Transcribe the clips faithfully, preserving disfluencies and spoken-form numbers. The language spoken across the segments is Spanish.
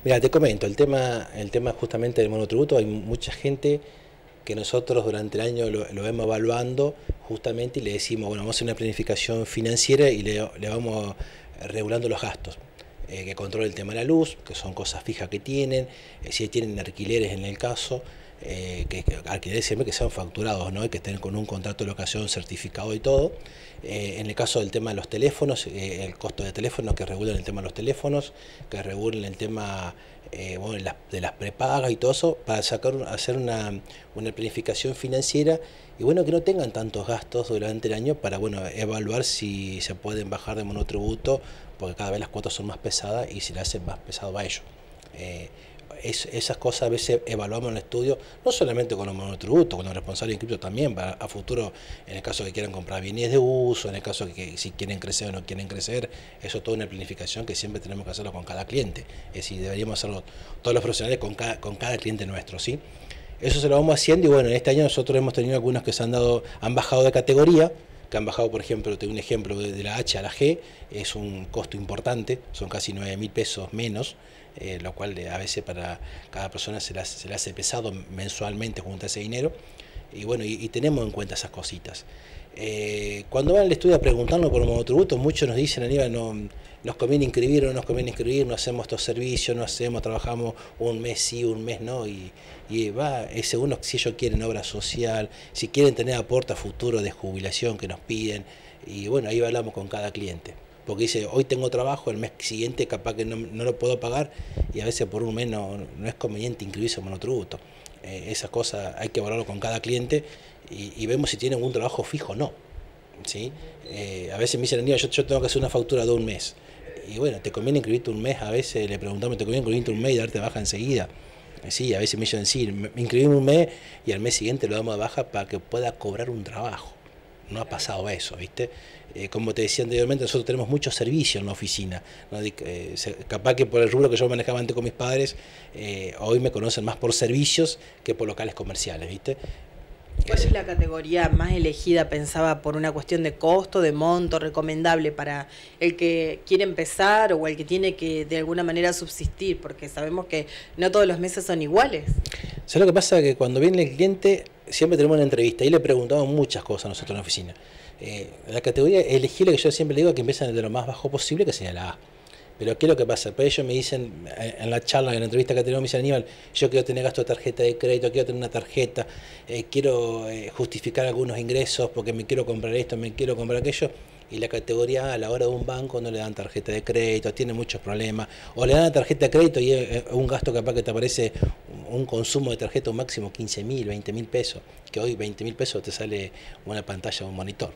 Mira, te comento, el tema, el tema justamente del monotributo, hay mucha gente que nosotros durante el año lo, lo vemos evaluando justamente y le decimos, bueno, vamos a hacer una planificación financiera y le, le vamos regulando los gastos. Eh, que controle el tema de la luz, que son cosas fijas que tienen, eh, si tienen alquileres en el caso, eh, que, que alquileres siempre que sean facturados, ¿no? Y que estén con un contrato de locación certificado y todo. Eh, en el caso del tema de los teléfonos, eh, el costo de teléfonos, que regulen el tema de los teléfonos, que regulen el tema eh, bueno, de, las, de las prepagas y todo eso, para sacar, hacer una, una planificación financiera y bueno, que no tengan tantos gastos durante el año para bueno, evaluar si se pueden bajar de monotributo, porque cada vez las cuotas son más pesadas y se le hace más pesado a ellos. Eh, es, esas cosas a veces evaluamos en el estudio, no solamente con los monotributos, con los responsables inscriptos también, para a futuro, en el caso que quieran comprar bienes de uso, en el caso que si quieren crecer o no quieren crecer, eso es toda una planificación que siempre tenemos que hacerlo con cada cliente. Es decir, deberíamos hacerlo todos los profesionales con cada, con cada cliente nuestro, ¿sí? Eso se lo vamos haciendo y bueno, en este año nosotros hemos tenido algunos que se han dado, han bajado de categoría, que han bajado, por ejemplo, tengo un ejemplo de la H a la G, es un costo importante, son casi nueve mil pesos menos, eh, lo cual a veces para cada persona se le hace, se le hace pesado mensualmente juntar ese dinero, y bueno, y, y tenemos en cuenta esas cositas. Eh, cuando van al estudio a preguntarnos por los monotributos, muchos nos dicen, Aníbal, no, nos conviene inscribir o no nos conviene inscribir, no hacemos estos servicios, no hacemos, trabajamos un mes sí, un mes no, y, y va, es según si ellos quieren obra social, si quieren tener aporte a futuro de jubilación que nos piden, y bueno, ahí hablamos con cada cliente. Porque dice, hoy tengo trabajo, el mes siguiente capaz que no, no lo puedo pagar, y a veces por un mes no, no es conveniente inscribirse en monotributo. Eh, esas cosas hay que valorarlo con cada cliente y, y vemos si tienen un trabajo fijo o no. ¿Sí? Eh, a veces me dicen, yo, yo tengo que hacer una factura de un mes. Y bueno, ¿te conviene inscribirte un mes? A veces le preguntamos, ¿te conviene inscribirte un mes y darte baja enseguida? Sí, a veces me dicen, sí, me inscribimos un mes y al mes siguiente lo damos de baja para que pueda cobrar un trabajo. No ha pasado eso, ¿viste? Eh, como te decía anteriormente, nosotros tenemos muchos servicios en la oficina, ¿no? Eh, capaz que por el rubro que yo manejaba antes con mis padres, eh, hoy me conocen más por servicios que por locales comerciales, ¿viste? ¿Cuál es la categoría más elegida, pensaba, por una cuestión de costo, de monto, recomendable para el que quiere empezar o el que tiene que de alguna manera subsistir? Porque sabemos que no todos los meses son iguales. ¿Sabes lo que pasa? Que cuando viene el cliente siempre tenemos una entrevista y le preguntamos muchas cosas a nosotros en la oficina. Eh, la categoría elegible que yo siempre le digo que empiezan de lo más bajo posible, que sería la A. Pero ¿qué es lo que pasa? Pues ellos me dicen, en la charla, en la entrevista que tenemos, me dicen, Aníbal, yo quiero tener gasto de tarjeta de crédito, quiero tener una tarjeta, eh, quiero eh, justificar algunos ingresos porque me quiero comprar esto, me quiero comprar aquello. Y la categoría A, a la hora de un banco, no le dan tarjeta de crédito, tiene muchos problemas. O le dan la tarjeta de crédito y es un gasto capaz que te aparece un consumo de tarjeta un máximo quince mil, veinte mil pesos. Que hoy veinte mil pesos te sale una pantalla o un monitor.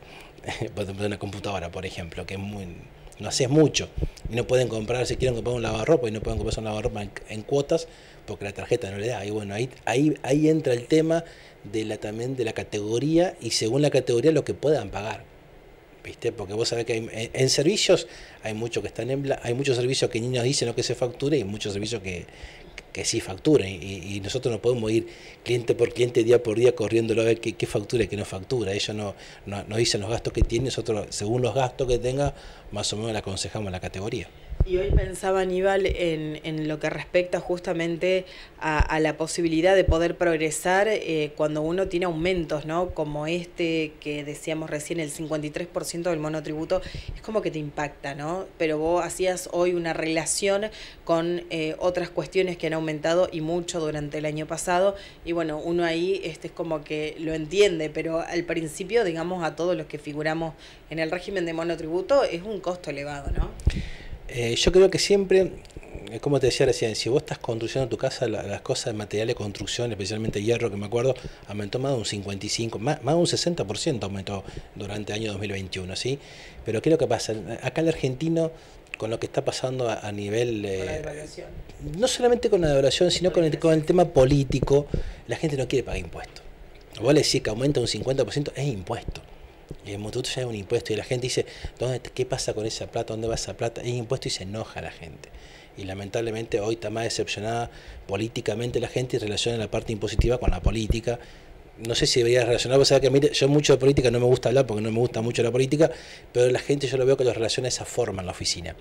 De una computadora, por ejemplo, que es muy... no haces mucho, y no pueden comprar, si quieren comprar un lavarropa y no pueden comprar un lavarropa en, en cuotas porque la tarjeta no le da. Y bueno, ahí, ahí, ahí entra el tema de la, también de la categoría y según la categoría lo que puedan pagar, ¿viste? Porque vos sabés que hay, en, en servicios hay muchos que están en hay muchos servicios que ni nos dicen lo que se factura y muchos servicios que, que sí facturan y, y nosotros no podemos ir cliente por cliente, día por día, corriéndolo a ver qué, qué factura y qué no factura. Ellos no, no, no dicen los gastos que tienen, nosotros según los gastos que tenga, más o menos le aconsejamos la categoría. Y hoy pensaba, Aníbal, en, en lo que respecta justamente a, a la posibilidad de poder progresar eh, cuando uno tiene aumentos, ¿no? Como este que decíamos recién, el cincuenta y tres por ciento del monotributo, es como que te impacta, ¿no? Pero vos hacías hoy una relación con eh, otras cuestiones que han aumentado y mucho durante el año pasado, y bueno, uno ahí este, es como que lo entiende, pero al principio, digamos, a todos los que figuramos en el régimen de monotributo, es un costo elevado, ¿no? Eh, yo creo que siempre, como te decía recién, si vos estás construyendo tu casa, la, las cosas de material de construcción, especialmente hierro, que me acuerdo, aumentó más de un cincuenta y cinco, más, más de un sesenta por ciento aumentó durante el año dos mil veintiuno, ¿sí? Pero ¿qué es lo que pasa? Acá el argentino, con lo que está pasando a, a nivel... Eh, con la devaluación. No solamente con la devaluación, sino con el, con el tema político, la gente no quiere pagar impuestos. Vos le decís que aumenta un cincuenta por ciento, es impuesto. Y el monotributo ya es un impuesto y la gente dice, ¿dónde, ¿qué pasa con esa plata? ¿Dónde va esa plata? Es impuesto y se enoja la gente. Y lamentablemente hoy está más decepcionada políticamente la gente y relaciona la parte impositiva con la política. No sé si debería relacionar, vos sabés que mire, yo mucho de política no me gusta hablar porque no me gusta mucho la política, pero la gente yo lo veo que lo relaciona de esa forma en la oficina.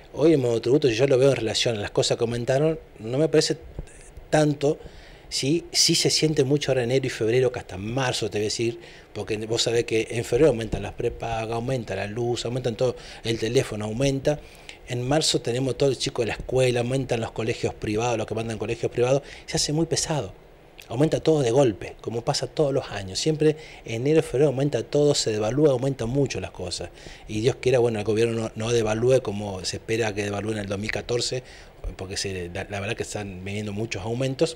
Hoy el monotributo, si yo lo veo en relación a las cosas que aumentaron, no me parece tanto. Sí, sí se siente mucho ahora enero y febrero, que hasta marzo te voy a decir, porque vos sabés que en febrero aumentan las prepagas, aumenta la luz, aumentan todo, el teléfono aumenta. En marzo tenemos todo el chico de la escuela, aumentan los colegios privados, los que mandan colegios privados, se hace muy pesado. Aumenta todo de golpe, como pasa todos los años. Siempre enero, febrero aumenta todo, se devalúa, aumentan mucho las cosas. Y Dios quiera, bueno, el gobierno no, no devalúe como se espera que devalúe en el dos mil catorce, porque se, la, la verdad que están viniendo muchos aumentos.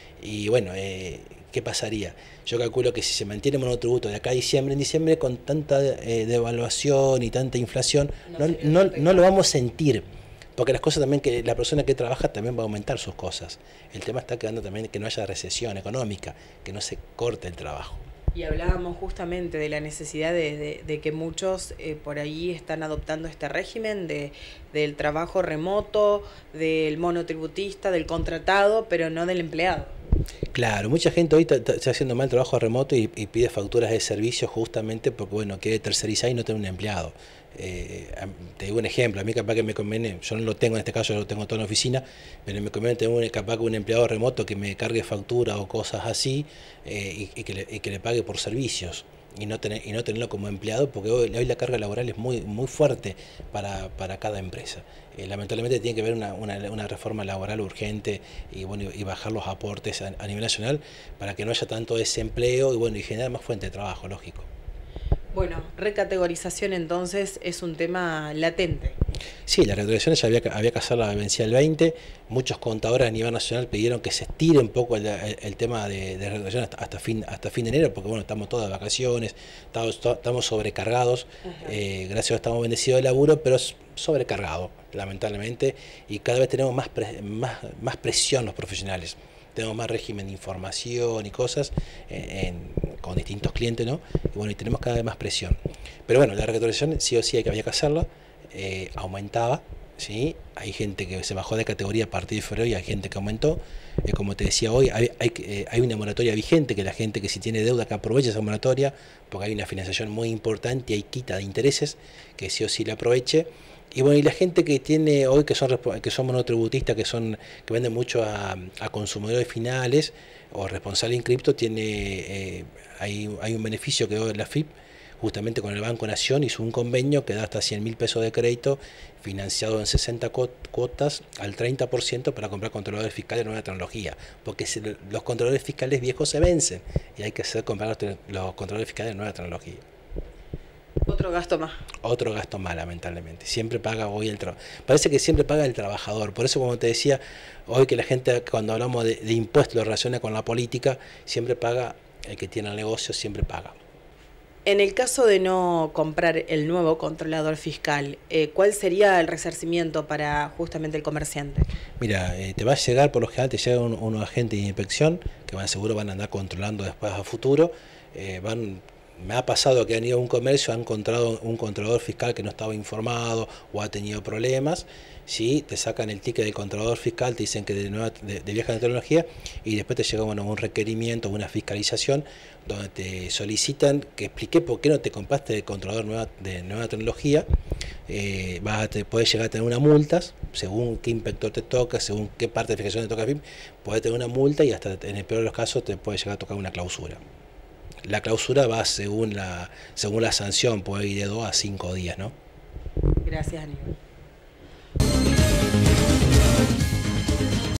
Y bueno, eh, ¿qué pasaría? Yo calculo que si se mantiene el monotributo de acá a diciembre, en diciembre con tanta eh, devaluación y tanta inflación, no, no, no, no lo vamos a sentir. Porque las cosas también, que la persona que trabaja también va a aumentar sus cosas. El tema está quedando también que no haya recesión económica, que no se corte el trabajo. Y hablábamos justamente de la necesidad de, de, de que muchos eh, por ahí están adoptando este régimen de, del trabajo remoto, del monotributista, del contratado, pero no del empleado. Claro, mucha gente hoy está haciendo mal trabajo remoto y, y pide facturas de servicio justamente porque, bueno, quiere tercerizar y no tener un empleado. Eh, te digo un ejemplo, a mí capaz que me conviene, yo no lo tengo en este caso, yo lo tengo todo en la oficina, pero me conviene tener un, capaz que un empleado remoto que me cargue factura o cosas así eh, y, y, que le, y que le pague por servicios. Y no, tener, y no tenerlo como empleado, porque hoy, hoy la carga laboral es muy, muy fuerte para, para cada empresa. Eh, lamentablemente tiene que haber una, una, una reforma laboral urgente y, bueno, y bajar los aportes a, a nivel nacional para que no haya tanto desempleo y, bueno, y generar más fuente de trabajo, lógico. Bueno, recategorización entonces es un tema latente. Sí, la recategorización ya había, había que hacerla vencida el veinte. Muchos contadores a nivel nacional pidieron que se estire un poco el, el, el tema de, de recategorización hasta, hasta, fin, hasta fin de enero, porque bueno, estamos todas de vacaciones, estamos, estamos sobrecargados. Eh, gracias a Dios estamos bendecidos de laburo, pero es sobrecargado, lamentablemente, y cada vez tenemos más, pre, más, más presión los profesionales. Tenemos más régimen de información y cosas en, en, con distintos clientes, ¿no? Y bueno, y tenemos cada vez más presión. Pero bueno, la recategorización sí o sí hay que había que hacerla, eh, aumentaba, ¿sí? Hay gente que se bajó de categoría a partir de febrero y hay gente que aumentó. Eh, como te decía hoy, hay, hay, eh, hay una moratoria vigente, que la gente que si tiene deuda que aproveche esa moratoria, porque hay una financiación muy importante y hay quita de intereses, que sí o sí la aproveche. Y bueno, y la gente que tiene hoy, que son que son monotributistas, que son que venden mucho a, a consumidores finales o responsable en cripto, tiene eh, hay, hay un beneficio que hoy la F I P, justamente con el Banco Nación, hizo un convenio que da hasta cien mil pesos de crédito financiado en sesenta cuotas al treinta por ciento para comprar controladores fiscales de nueva tecnología, porque si los controladores fiscales viejos se vencen y hay que hacer comprar los, los controladores fiscales de nueva tecnología. Otro gasto más. Otro gasto más, lamentablemente. Siempre paga hoy el trabajo. Parece que siempre paga el trabajador. Por eso, como te decía, hoy que la gente, cuando hablamos de, de impuestos, lo relaciona con la política, siempre paga, el que tiene el negocio siempre paga. En el caso de no comprar el nuevo controlador fiscal, eh, ¿cuál sería el resarcimiento para justamente el comerciante? Mira, eh, te va a llegar, por lo general, te llega un, unos agentes de inspección que van seguro van a andar controlando después a futuro. Eh, van Me ha pasado que han ido a un comercio, han encontrado un controlador fiscal que no estaba informado o ha tenido problemas, ¿sí? Te sacan el ticket del controlador fiscal, te dicen que de, nueva, de, de vieja tecnología y después te llega bueno, un requerimiento, una fiscalización donde te solicitan que explique por qué no te compraste el controlador nueva, de nueva tecnología. Eh, vas a te, puedes llegar a tener una multa, según qué inspector te toca, según qué parte de fiscalización te toca, puedes tener una multa y hasta en el peor de los casos te puede llegar a tocar una clausura. La clausura va según la, según la sanción, puede ir de dos a cinco días, ¿no? Gracias, Aníbal.